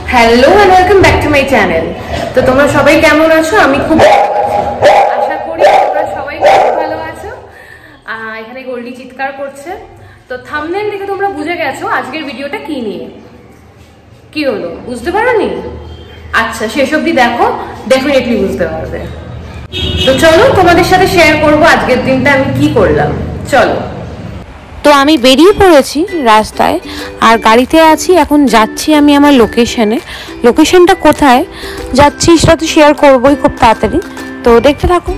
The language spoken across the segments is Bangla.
Hello and welcome back to my channel. তো তোমরা সবাই কেমন আছো? আমি খুব আশা করি তোমরা সবাই খুব ভালো আছো। এখানে গোল্ডি চিৎকার করছে। তো থাম্বনেল দেখে তোমরা বুঝে গেছো আজকের ভিডিওটা কি নিয়ে। কি হলো বুঝতে পারোনি? আচ্ছা শেষ অবধি দেখো, ডেফিনেটলি বুঝতে পারবে। তো চলো তোমাদের সাথে শেয়ার করবো আজকের দিনটা আমি কি করলাম। চলো। তো আমি বেরিয়ে পড়েছি রাস্তায়, আর গাড়িতে আছি। এখন যাচ্ছি আমি আমার লোকেশনে। লোকেশনটা কোথায় যাচ্ছি সেটা তো শেয়ার করবোই খুব তাড়াতাড়ি, তো দেখতে থাকো।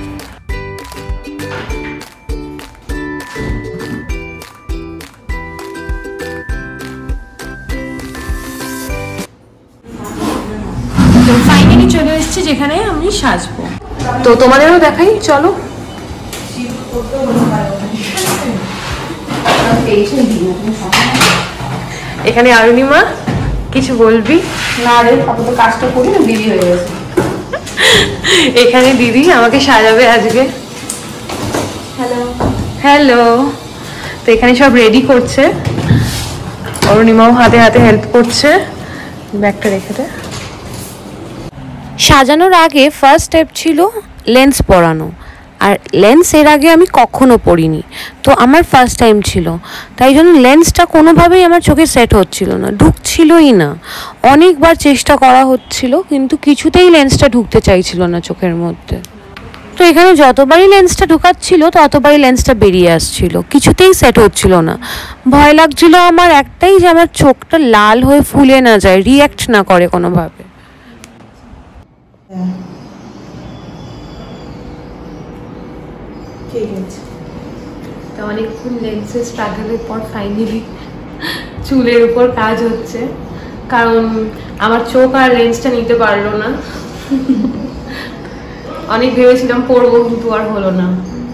তো ফাইনালি চলে এসেছি যেখানে আমি সাজবো, তো তোমাদেরও দেখাই। চলো। এখানে অরুণিমা, কিছু বলবি? না রে, আপাতত কাজটা করি না, দেরি হয়ে গেছে। এখানে দিদি আমাকে সাজাবে আজকে। Hello hello. তো এখানে সব রেডি করছে, অরুণিমাও হাতে হাতে হেল্প করছে। ব্যাগটা রেখে দে। সাজানোর আগে ফার্স্ট স্টেপ ছিল লেন্স পরানো, আর লেন্স এর আগে আমি কখনো পরিনি, তো আমার ফার্স্ট টাইম ছিল। তাই জন্য লেন্সটা কোনোভাবেই আমার চোখে সেট হচ্ছিল না, ঢুকছিলই না। অনেকবার চেষ্টা করা হচ্ছিল কিন্তু কিছুতেই লেন্সটা ঢুকতে চাইছিল না চোখের মধ্যে। তো এখানে যতবারই লেন্সটা ঢুকাচ্ছিল ততবারই লেন্সটা বেরিয়ে আসছিল, কিছুতেই সেট হচ্ছিল না। ভয় লাগছিল আমার একটাই, যে আমার চোখটা লাল হয়ে ফুলে না যায়, রিঅ্যাক্ট না করে কোনোভাবে। ঠিক আছে। তো অনেকক্ষণ লেন্সের স্ট্রাগলের পর ফাইনালি চুলের উপর কাজ হচ্ছে, কারণ আমার চোখ আর লেন্সটা নিতে পারলো না। অনেক ভেবেছিলাম পরবো কিন্তু আর হলো না।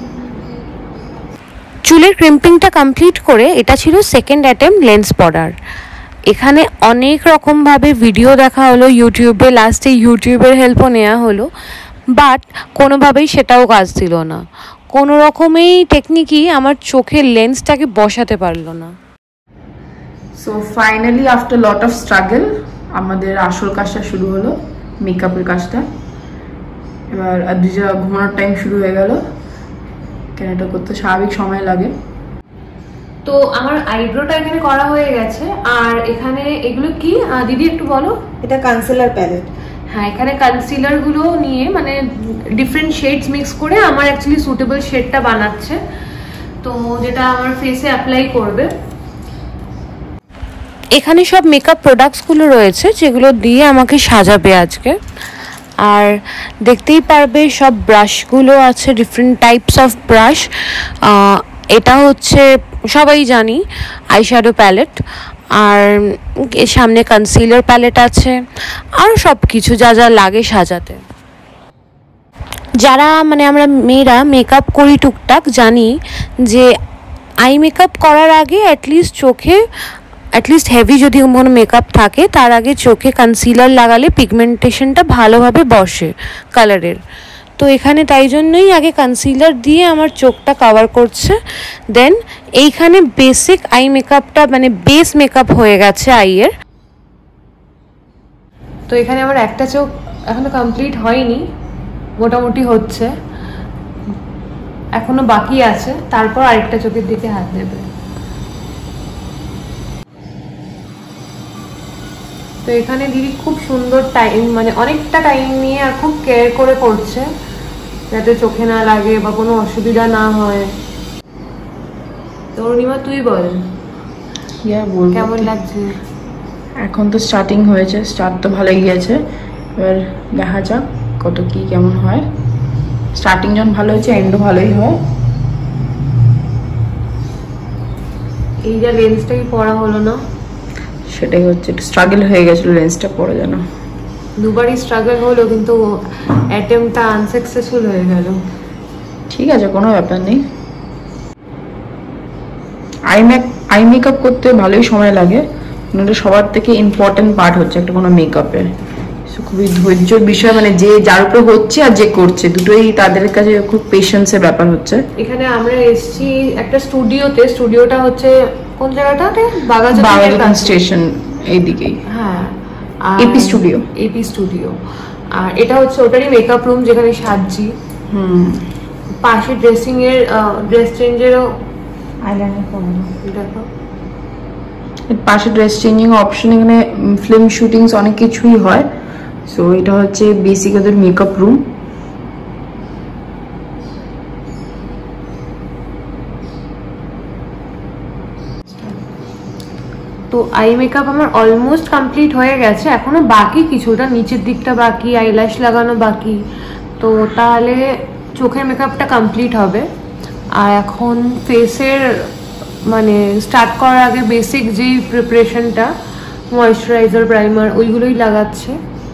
চুলের ক্রিম্পিংটা কমপ্লিট করে এটা ছিল সেকেন্ড অ্যাটেম্প্ট লেন্স পরার। এখানে অনেক রকমভাবে ভিডিও দেখা হলো ইউটিউবে, লাস্টে ইউটিউবের হেল্পও নেওয়া হলো, বাট কোনোভাবেই সেটাও কাজ দিল না। কোনো রকমেই টেকনিকই আমার চোখের লেন্সটাকে বসাতে পারলো না। So finally after lot of struggle আমাদের আসল কাজটা শুরু হলো, মেকআপের কাজটা। এবার আদিজা ঘুমানোর টাইম শুরু হয়ে গেল, কেন এটা করতে স্বাভাবিক সময় লাগে। তো আমার আইব্রোটা এখানে করা হয়ে গেছে, আর এখানে এগুলো কি দিদি একটু বলো? এটা কনসিলার প্যালেট। হ্যাঁ, এখানে কনসিলার গুলো নিয়ে মানে ডিফারেন্ট শেডস মিক্স করে আমার অ্যাকচুয়ালি সুটেবল শেডটা বানাচ্ছে, তো যেটা আমার ফেসে অ্যাপ্লাই করবে। এখানে সব মেকআপ প্রোডাক্টসগুলো রয়েছে যেগুলো দিয়ে আমাকে সাজাবে আজকে। আর দেখতেই পারবে সব ব্রাশগুলো আছে, ডিফারেন্ট টাইপস অফ ব্রাশ। এটা হচ্ছে সবাই জানি আইশ্যাডো প্যালেট, আর সামনে কনসিলার প্যালেট আছে, আর সব কিছু যা যা লাগে সাজাতে। যারা মানে আমরা মেয়েরা মেকআপ করি টুকটাক জানি যে আই মেকআপ করার আগে অ্যাটলিস্ট হেভি যদি কোনো মেকআপ থাকে তার আগে চোখে কনসিলার লাগালে পিগমেন্টেশনটা ভালোভাবে বসে কালারের। তো এখানে তাই জন্যই আগে কনসিলার দিয়ে আমার চোখটা কভার করছে, দেন এইখানে বেসিক আই মেকআপটা মানে বেস মেকআপ হয়ে গেছে আইয়ের। তো এখানে আমার একটা চোখ এখনো কমপ্লিট হয়নি, মোটামুটি হচ্ছে, এখনো বাকি আছে, তারপর আরেকটা চোখের দিকে হাত দেবে। তো এখানে দিদি খুব সুন্দর টাইম, মানে অনেকটা টাইম নিয়ে আর খুব কেয়ার করে করছে যাতে চোখে না লাগে বা কোনো অসুবিধা না হয়। তো অরুণিমা তুই বল কেমন লাগছে? এখন তো স্টার্টিং হয়েছে, স্টার্ট তো ভালোই গিয়েছে, এবার দেখা যাক কত কি কেমন হয়। স্টার্টিং যখন ভালো হয়েছে এন্ডও ভালোই হয়। এই যা লেন্সটাই পরা হলো না, সেটাই হচ্ছে, একটু স্ট্রাগল হয়ে গেছিলো লেন্সটা পরে, যেন দুবারই স্ট্রাগল হলো কিন্তু অ্যাটেম্পটা আনসাকসেসফুল হয়ে গেল। ঠিক আছে, কোনো ব্যাপার নেই। আই মেকআপ করতে ভালোই সময় লাগে, এটা সবার থেকে ইম্পর্টেন্ট পার্ট হচ্ছে একটা কোনো মেকআপের। খুবই ধৈর্যের বিষয়, মানে যে যার উপরে হচ্ছে আর যে করছে দুটোই তাদের কাছে খুব পেশেন্সের ব্যাপার হচ্ছে। এখানে আমরা এসেছি একটা স্টুডিওতে, স্টুডিওটা হচ্ছে কোন জায়গাটা? বাগাজান স্টেশন এইদিকেই। হ্যাঁ, এপি স্টুডিও। AP studio. আর এটা হচ্ছে ওটারই মেকআপ রুম যেখানে সাজি। পাশে ড্রেসিং এর ড্রেস চেঞ্জেরও আইলাইনার করানো। দেখো পাশে ড্রেস চেঞ্জিং অপশন, এখানে ফিল্ম শুটিংস অনেক কিছুই হয়। সো এটা হচ্ছে বেসিক ওদের মেকআপ রুম। তো আই মেকআপ আমার অলমোস্ট কমপ্লিট হয়ে গেছে, এখনো বাকি কিছুটা, নিচের দিকটা বাকি, আইল্যাশ লাগানো বাকি। তো তাহলে চোখের মেকআপটা কমপ্লিট হবে। আর এখন ফেসের মানে স্টার্ট করার আগে বেসিক যেই প্রিপারেশনটা, ময়েশ্চারাইজার, প্রাইমার, ওইগুলোই লাগাচ্ছে।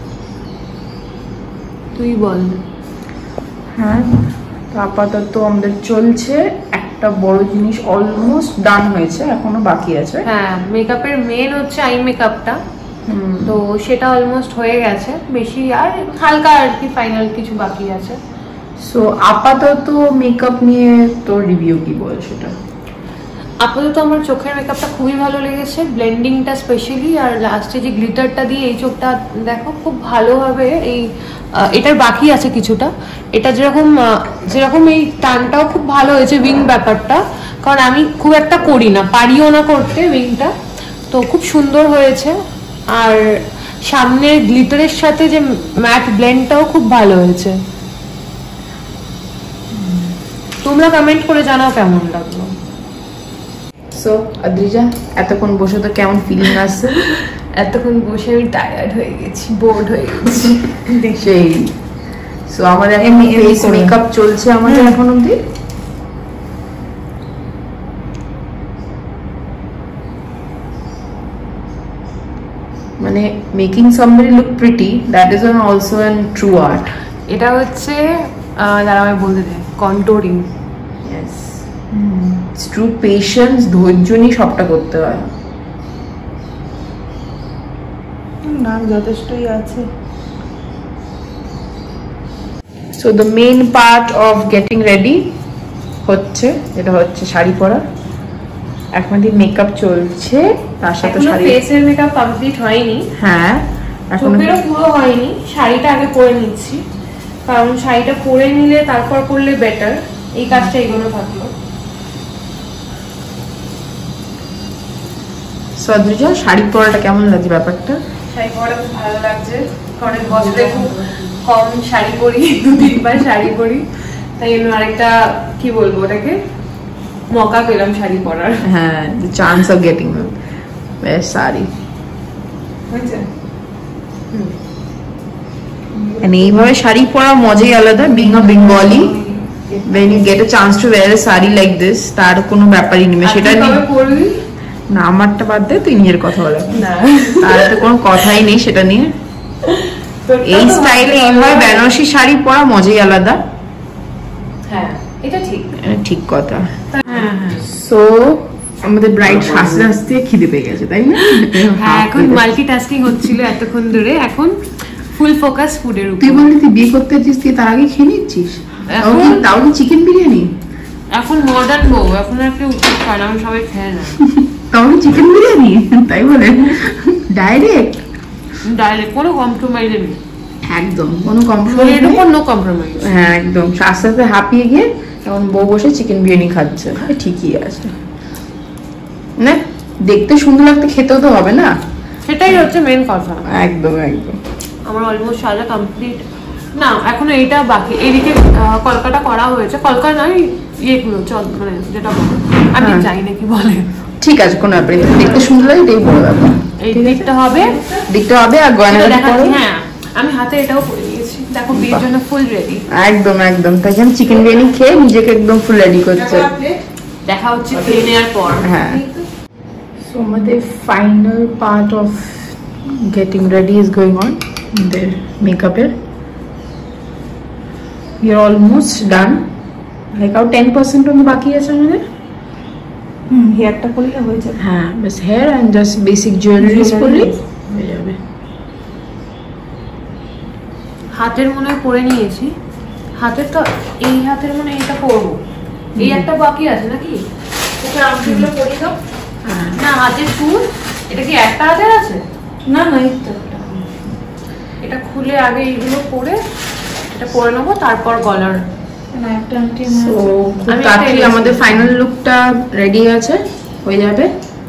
তুই বল। হ্যাঁ, তো আপাতত আমাদের চলছে। একটা বড় জিনিস অলমোস্ট ডান হয়েছে, এখনো বাকি আছে। হ্যাঁ, মেকআপের মেন হচ্ছে আই মেকআপটা, তো সেটা অলমোস্ট হয়ে গেছে। বেশি আর হালকা আর কি ফাইনাল কিছু বাকি আছে। সো আপাতত মেকআপ নিয়ে তো রিভিউ কি বল সেটা? আপাতত আমার চোখের মেকআপটা খুবই ভালো লেগেছে, ব্লেন্ডিংটা স্পেশালি, আর লাস্টে যে গ্লিটারটা দিয়ে এই চোখটা দেখো খুব ভালোভাবে এই এটার বাকি আছে কিছুটা। এটা যেরকম এই টানটাও খুব ভালো হয়েছে, উইং ব্যাপারটা, কারণ আমি খুব একটা করি না, পারিও না করতে উইংটা, তো খুব সুন্দর হয়েছে। আর সামনের গ্লিটারের সাথে যে ম্যাট ব্লেন্ডটাও খুব ভালো হয়েছে। তোমরা কমেন্ট করে জানাও কেমন লাগলো। সো আদ্রিজা, এতক্ষণ বসে তো কেমন ফিলিং আসছে? এতক্ষণ বসে আমি টায়ার্ড হয়ে গেছি, বোর্ড হয়ে গেছি। সেই সো আমাদের এখন ফেস মেকআপ চলছে আমাদের এখন অবধি। মানে making somebody look pretty, that is also an true art. এটা হচ্ছে যারা আমি বলতে চাই controlling. Yes, it's true patience, ধৈর্য নিয়ে সবটা করতে হয়। না, যথেষ্টই আছে। So the main part of getting ready হচ্ছে, এটা হচ্ছে শাড়ি পরা। এখন মেকআপ চলছে, তার সাথে শাড়ি, ফেসের মেকআপ কমপ্লিট হয়নি। হ্যাঁ, এখন চোখেরও পুরো হয়নি। শাড়িটা আগে পরে নিচ্ছি, কারণ শাড়িটা পরে নিলে তারপর করলে বেটার। এই কাজটা এগোনো থাকলো। সদ্রিজা, শাড়ি পরাটা কেমন লাগছে ব্যাপারটা? শাড়ি পরাটা খুব ভালো লাগছে, কারণ বছরে খুব কম শাড়ি পরি, 2-3 শাড়ি পরি, তাই জন্য আরেকটা কি বলবো ওটাকে, মকা পেলাম শাড়ি পরার। হ্যাঁ, the chance of getting a best saree. বুঝছে? And এইভাবে শাড়ি পরা মজাই আলাদা। being a Bengali, when you get a chance to wear a saree like this, তার কোনো ব্যাপারই নেই। সেটা নিয়ে পরবি না, আমারটা বাদ দে, তুই নিজের কথা বলে না, তার তো কোনো কথাই নেই সেটা নিয়ে। এই স্টাইলে এইভাবে বেনারসি শাড়ি পরা মজাই আলাদা। হ্যাঁ, এটা ঠিক। ঠিক কথা। হ্যাঁ, সো আমাদের ব্রাইড হাসতে হাসতে খিদে পেয়ে গেছে, তাই না? হ্যাঁ, এখন মাল্টিটাস্কিং হচ্ছিল এতক্ষণ ধরে, এখন ফুল ফোকাস ফুডের উপর। তুই বললি তুই বিয়ে করতে যাচ্ছিস, তুই তার আগে খেয়ে নিচ্ছিস? তাও কি চিকেন বিরিয়ানি? এখন মডার্ন বউ, এখন আর কেউ খায় না, সবাই খেয়ে না। তাও চিকেন বিরিয়ানি তাই বলে ডাইরেক্ট কোনো কম্প্রোমাইজ নেই, একদম কোনো কম্প্রোমাইজ নেই, নো কম্প্রোমাইজ। হ্যাঁ, একদম আস্তে আস্তে হাঁপিয়ে গিয়ে এখন বউ বসে চিকেন বিরিয়ানি খাচ্ছে। ঠিকই আছে না, দেখতে সুন্দর লাগতে খেতেও তো হবে না, সেটাই হচ্ছে মেন কথা। একদম একদম। আমার অলমোস্ট সাজা কমপ্লিট না, এখনো এইটা বাকি। এদিকে কলকাতা করা হয়েছে, কলকাতা নয় ইয়েগুলো, চল মানে যেটা বলো, আমি জানি না কি বলে। ঠিক আছে, কোনো ব্যাপার নেই, দেখতে সুন্দর লাগে এটাই বড় ব্যাপার। এই দিকটা হবে, আর গয়না দেখাচ্ছি। হ্যাঁ, আমি হাতে এটাও পরে নিয়েছি, দেখো বিয়ের জন্য ফুল রেডি। একদম একদম, তাই আমি চিকেন বিরিয়ানি খেয়ে নিজেকে একদম ফুল রেডি করছে। দেখা হচ্ছে খেয়ে নেওয়ার পর। হ্যাঁ, সো আমাদের final part of getting ready is going on. আমাদের মেকআপের we are almost done, like our 10% on বাকি আছে আমাদের। হেয়ারটা করলে হয়ে যাবে। হ্যাঁ, বাস hair and just basic jewelleries করলে হয়ে যাবে। হাতের মনে হয় পরে নিয়েছি, হাতের তো এই হাতের মনে এটা করবো, এই একটা বাকি আছে নাকি? আংটিগুলো পরিয়ে দাও না, হাতের ফুল। এটা কি একটা হাতের আছে? না না, চুলে আগে এইগুলো করে এটা পরে নেবো, তারপর গলার। খুব তাড়াতাড়ি আমাদের ফাইনাল লুকটা রেডি আছে, হয়ে যাবে।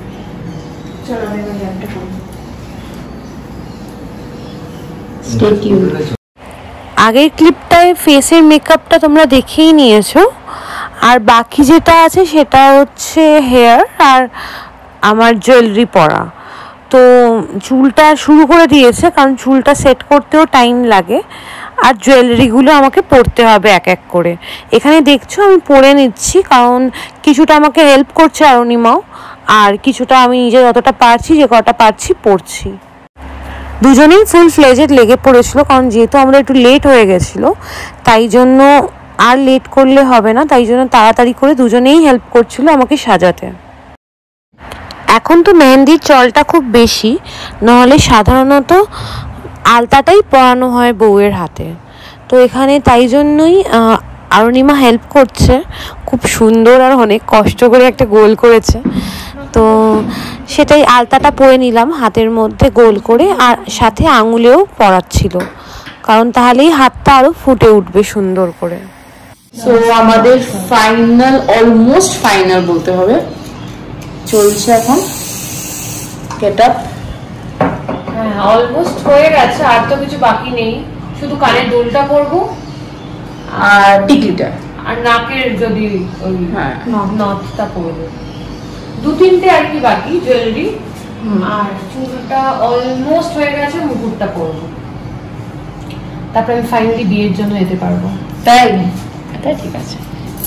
আগের ক্লিপটায় ফেসের মেকআপটা তোমরা দেখেই নিয়েছো, আর বাকি যেটা আছে সেটা হচ্ছে হেয়ার আর আমার জুয়েলারি পরা। তো চুলটা শুরু করে দিয়েছে, কারণ চুলটা সেট করতেও টাইম লাগে, আর জুয়েলারিগুলো আমাকে পরতে হবে এক এক করে। এখানে দেখছো আমি পরে নিচ্ছি, কারণ কিছুটা আমাকে হেল্প করছে অরুণিমাও, আর কিছুটা আমি নিজে যতটা পারছি, যে কটা পারছি পরছি। দুজনেই ফুল ফ্লেজেড লেগে পড়েছিল, কারণ যেহেতু আমরা একটু লেট হয়ে গেছিলো, তাই জন্য আর লেট করলে হবে না, তাই জন্য তাড়াতাড়ি করে দুজনেই হেল্প করছিল আমাকে সাজাতে। এখন তো মেহেন্দির চলটা খুব বেশি, নাহলে সাধারণত আলতাটাই পরানো হয় বউয়ের হাতে। তো এখানে তাই জন্যই অরুণিমা হেল্প করছে, খুব সুন্দর আর অনেক কষ্ট করে একটা গোল করেছে। তো সেটাই আলতাটা পরে নিলাম হাতের মধ্যে গোল করে, আর সাথে আঙুলেও পরাচ্ছিল, কারণ তাহলেই হাতটা আরও ফুটে উঠবে সুন্দর করে। সো আমাদের ফাইনাল, অলমোস্ট ফাইনাল বলতে হবে, চলছে এখন গেট আপ। হ্যাঁ অলমোস্ট হয়ে গেছে, আর তো কিছু বাকি নেই, শুধু কানের দুলটা পরবো আর টিকলিটা, আর নাকের যদি ওই হ্যাঁ নথটা পরবো, 2-3টে আর কি বাকি জুয়েলারি। আর চুলটা অলমোস্ট হয়ে গেছে, মুকুটটা পরবো, তারপরে আমি ফাইনালি বিয়ের জন্য যেতে পারবো। তাই তাই ঠিক আছে।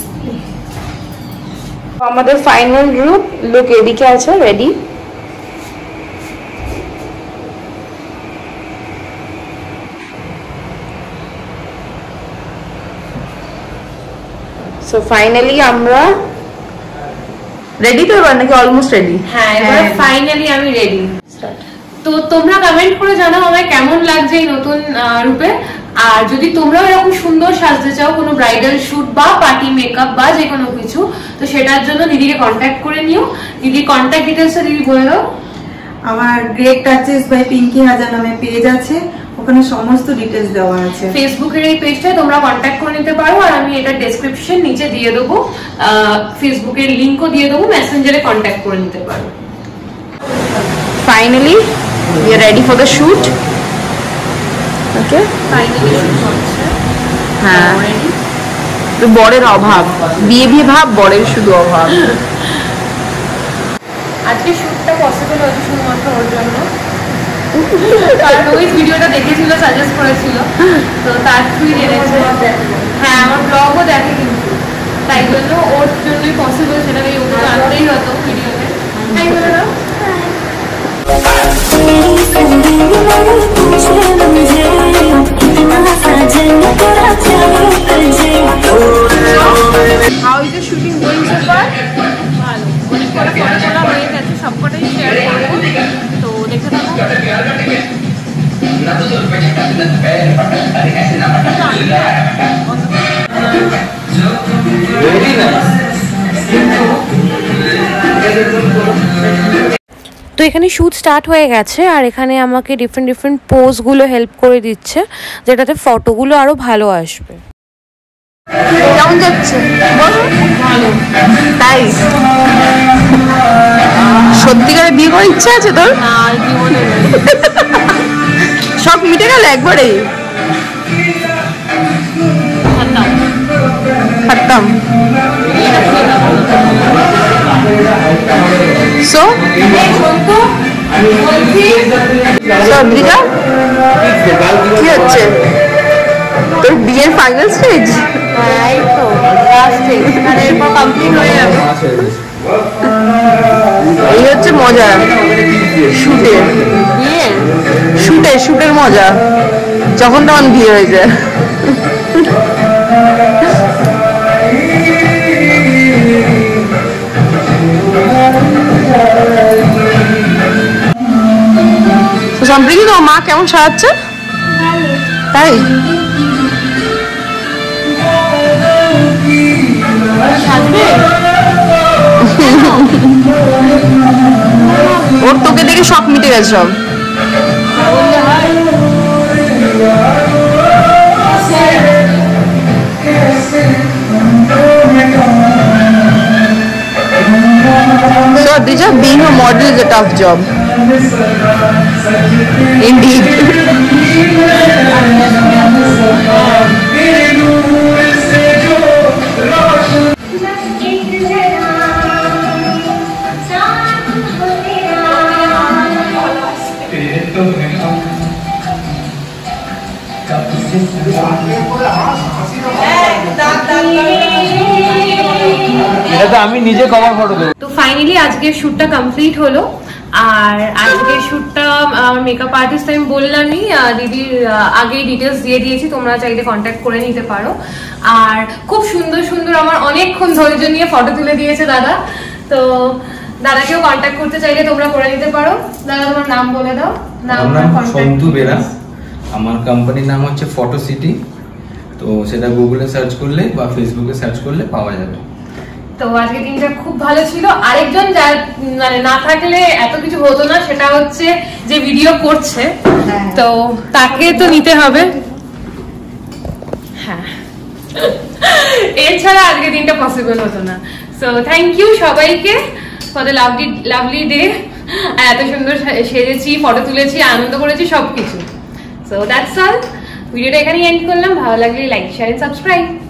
আমাদের ফাইনাল লুক এদিকে আছে রেডি। সো ফাইনালি আমরা রেডি তো, এবার নাকি অলমোস্ট রেডি? হ্যাঁ এবার ফাইনালি আমি রেডি। তো তোমরা কমেন্ট করে জানাও আমায় কেমন লাগছে এই নতুন রূপে। আর যদি তোমরাও এরকম সুন্দর সাজতে চাও, কোনো ব্রাইডাল শুট বা পার্টি মেকআপ বা যে কোনো কিছু, তো সেটার জন্য দিদিকে কন্ট্যাক্ট করে নিও। দিদির কন্ট্যাক্ট ডিটেলসটা দিদি বলে দাও। আমার গ্রেট টাচেস বাই পিঙ্কি হাজার নামে পেজ আছে, ওখানে সমস্ত ডিটেলস দেওয়া আছে। ফেসবুকের এই পেজটায় তোমরা কন্ট্যাক্ট করে নিতে পারো, আর আমি এটা ডেসক্রিপশন নিচে দিয়ে দেবো, ফেসবুকের লিংকও দিয়ে দেবো, মেসেঞ্জারে কন্ট্যাক্ট করে নিতে পারো। Finally we are ready for the shoot. Okay, finally shoot হচ্ছে। হ্যাঁ তো বরের অভাব, বিয়ে বিয়ে ভাব, বরের শুধু অভাব। আজকে শুটটা পসিবল হয়েছে শুধুমাত্র ওর জন্য, কারণ ওই ভিডিওটা দেখেছিল, সাজেস্ট করেছিল, তো তার থ্রুই জেনেছে। হ্যাঁ আমার ব্লগও দেখে, কিন্তু তাই জন্য ওর জন্যই পসিবল, সেটাকে ওকে জানতেই হতো ভিডিওতে। তাই বলে দাও। How is the shooting going so far? ভালো, অনেক কটা ফটো তোলা হয়ে গেছে, সবকটাই শেয়ার করবো, তো দেখে থাকো। তো এখানে শ্যুট স্টার্ট হয়ে গেছে, আর এখানে আমাকে ডিফারেন্ট পোজগুলো হেল্প করে দিচ্ছে, যেটাতে ফটোগুলো আরও ভালো আসবে। কেমন যাচ্ছে ভালো। তাই সত্যিকারে বিয়ে করার ইচ্ছা আছে তোর? না জীবনে সব মিটে গেল একবারে? খাতাম। সো সন্দিকা কি হচ্ছে তোর বিয়ের ফাইনাল স্টেজ? এই তো লাস্ট স্টেজ, মানে এরপর কমপ্লিট হয়ে যাবে। এই হচ্ছে মজা শুটের, শুটের মজা, যখন তখন বিয়ে হয়ে যায়। সম্প্রীতি তো মা কেমন সাজাচ্ছে? তাই ওর তোকে দেখে সব মিটে গেছে সব। tough job. Indeed. এটা তো আমি নিজে কভার ফটো দেব। তো ফাইনালি আজকের শ্যুটটা কমপ্লিট হলো। আর আজকের শ্যুটটা মেকআপ আর্টিস্ট আমি বললামই, দিদির আগেই ডিটেলস দিয়ে দিয়েছি, তোমরা চাইলে কন্ট্যাক্ট করে নিতে পারো। আর খুব সুন্দর সুন্দর আমার অনেকক্ষণ ধৈর্য নিয়ে ফটো তুলে দিয়েছে দাদা। তো দাদাকেও কন্ট্যাক্ট করতে চাইলে তোমরা করে নিতে পারো। দাদা তোমার নাম বলে দাও। আমার নাম সন্তু বেরা, আমার কোম্পানির নাম হচ্ছে ফটো সিটি। তো সেটা গুগলে সার্চ করলে বা ফেসবুকে সার্চ করলে পাওয়া যাবে। তো আজকে দিনটা খুব ভালো ছিল। আরেকজন যার মানে না থাকলে এত কিছু হতো না, সেটা হচ্ছে যে ভিডিও করছে, তো তাকে তো নিতে হবে। হ্যাঁ, এছাড়া আজকে দিনটা পসিবল হতো না। সো থ্যাংক ইউ সবাইকে ফর দ্য লাভলি ডে। এত সুন্দর সেজেছি, ফটো তুলেছি, আনন্দ করেছি, সবকিছু। So that's all. ভিডিওটা এখানেই এন্ড করলাম। ভালো লাগলে লাইক, শেয়ার এন্ড সাবস্ক্রাইব।